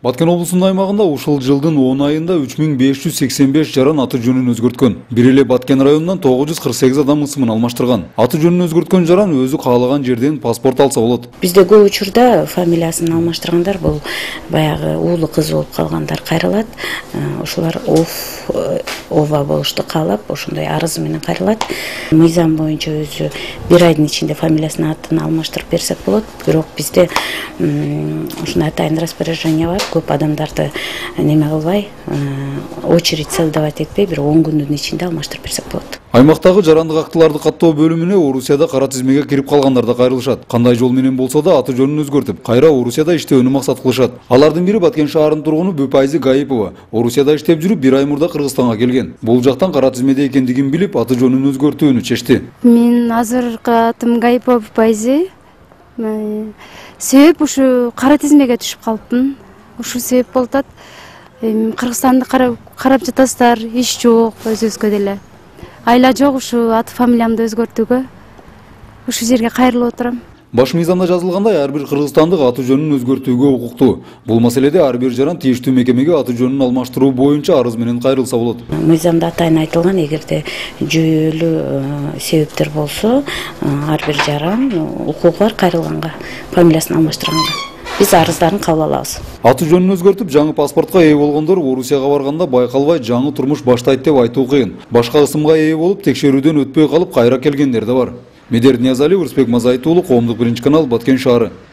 Баткен облусунун аймагында ушул жылдын 10 айында 3585 жаран аты жөнүн өзгөрткөн. Бир эле Баткен районунан 948 адам ысымын алмаштырган. Аты жөнүн өзгөрткөн жаран өзү каалаган жерден паспорт алса болот. Бизде көп учурда фамилиясын алмаштыргандар бул баягы уулу кыз болуп калгандар кайрылат. Ошолар ова болушту каалап, ошондой арыз менен кайрылат. Мыйзам боюнча өзү бир айдын ичинде фамилиясын атын алмаштырып берсек болот. Бирок бизде ушундай атайын распоряжение бар. Көп адамдарды неме кылбай, очередь создавать этпей, бир 10 күндүн ичинде алмаштырып берсек болот. Аймактагы жарандык актыларды каттоо бөлүмүнө Орусияда кара тизмеге кирип калгандар да кайрылышат. Кандай жол менен болсо да аты жөнүн өзгөртүп, кайра Орусияда иштөөнү максат кылышат. Алардын бири Баткен шаарынын тургуну Бөпайзы Гаипова. Орусияда иштеп жүрүп, бир ай мурда Кыргызстанга келген. Бул жактан кара тизмеде экендигин билип, аты жөнүн өзгөртүүнү чечти. Мен азыркы атым Гаипова Бөпайзы. Себеп ушу кара тизмеге түшүп калыпмын. Ушу себеп болуп атат. Кыргызстанды карап жатасыздар, иш жок, өзүбүзгө деле. Айла жок, ушу ат фамилиямды өзгөртүүгө ушу жерге кайрылып отурам. Баш мыйзамда жазылгандай, ар бир кыргызстандык аты жөнүн өзгөртүүгө укуктуу. Бул маселеде ар бир жаран тийиштүү мекемеге аты жөнүн алмаштыруу боюнча арыз менен кайрылса болот. Мыйзамда атайын айтылган, эгерде жүйөлүү себептер болсо, ар бир жаран укугу бар кайрылганга, фамилиясын алмаштырганга. Биз арыздарын кабыл алабыз. Аты жөнүн өзгөртүп, жаңы паспортко ээ болгондор Орусияга барганда байкалбай жаңы турмуш баштайт деп айтуу кыйын. Башка ысымга ээ болуп, текшерүүдөн өтпөй калып кайра келгендер да бар. Медер Ниязали, Урсбек Мазайтуулу, Коомдук биринчи канал, Баткен шаары.